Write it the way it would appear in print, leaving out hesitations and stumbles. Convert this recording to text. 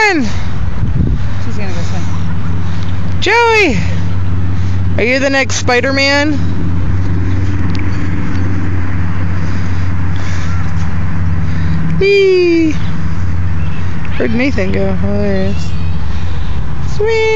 swim! She's gonna go swim. Joey! Are you the next Spider-Man? Whee! Where'd Nathan go? Oh, there he is. Sweet!